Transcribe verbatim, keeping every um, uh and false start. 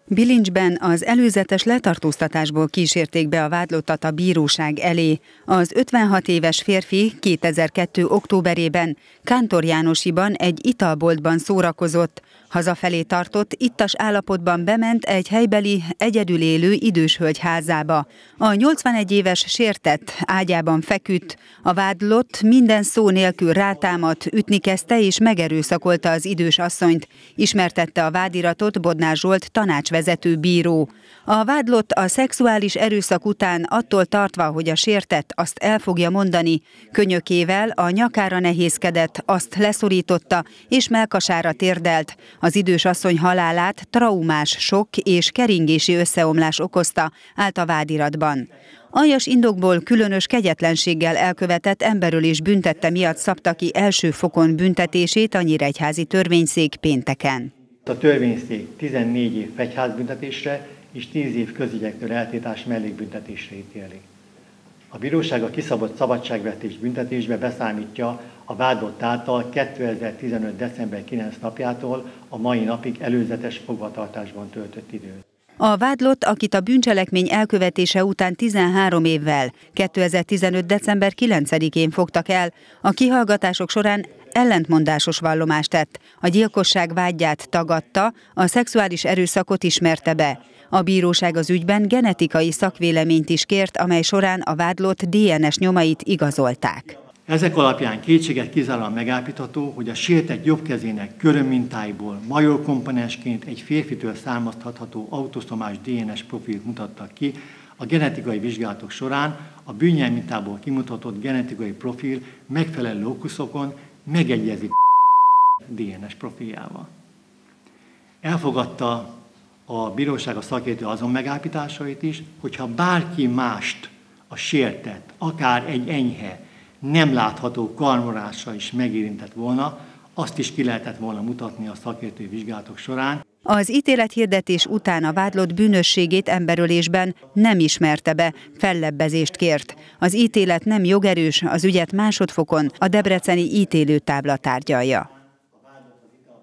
Bilincsben az előzetes letartóztatásból kísérték be a vádlottat a bíróság elé. Az ötvenhat éves férfi kétezer-kettő októberében Kántor Jánosiban egy italboltban szórakozott. Hazafelé tartott, ittas állapotban bement egy helybeli, egyedül élő idős hölgy házába. A nyolcvanegy éves sértett ágyában feküdt. A vádlott minden szó nélkül rátámadt, ütni kezdte és megerőszakolta az idős asszonyt. Ismertette a vádiratot Bodnár Zsolt tanácsvezető bíró. A vádlott a szexuális erőszak után attól tartva, hogy a sértett azt el fogja mondani, könyökével a nyakára nehézkedett, azt leszorította és mellkasára térdelt. Az idős asszony halálát traumás sokk és keringési összeomlás okozta, állt a vádiratban. Aljas indokból különös kegyetlenséggel elkövetett emberölés büntette miatt szabta ki első fokon büntetését a nyíregyházi törvényszék pénteken. A törvényszék tizennégy év fegyházbüntetésre és tíz év közügyektől eltiltás mellékbüntetésre ítéli. A bíróság a kiszabott szabadságvesztés büntetésbe beszámítja a vádlott által kétezer-tizenöt. december kilencedike napjától a mai napig előzetes fogvatartásban töltött időt. A vádlott, akit a bűncselekmény elkövetése után tizenhárom évvel, kétezer-tizenöt. december kilencedikén fogtak el, a kihallgatások során ellentmondásos vallomást tett, a gyilkosság vádját tagadta, a szexuális erőszakot ismerte be. A bíróság az ügyben genetikai szakvéleményt is kért, amely során a vádlott dé en es nyomait igazolták. Ezek alapján kétséget kizáróan megállapítható, hogy a sértett jobb kezének körömmintáiból major komponensként egy férfitől származtatható autoszomás dé en es profilt mutattak ki. A genetikai vizsgálatok során a bűnjelmintából kimutatott genetikai profil megfelelő lókuszokon megegyezik dé en es profiljával. Elfogadta a bíróság a szakértő azon megállapításait is, hogyha bárki mást a sértett, akár egy enyhe, nem látható karmorással is megérintett volna, azt is ki lehetett volna mutatni a szakértői vizsgálatok során. Az ítélethirdetés után a vádlott bűnösségét emberölésben nem ismerte be, fellebbezést kért. Az ítélet nem jogerős, az ügyet másodfokon a debreceni ítélőtábla tárgyalja.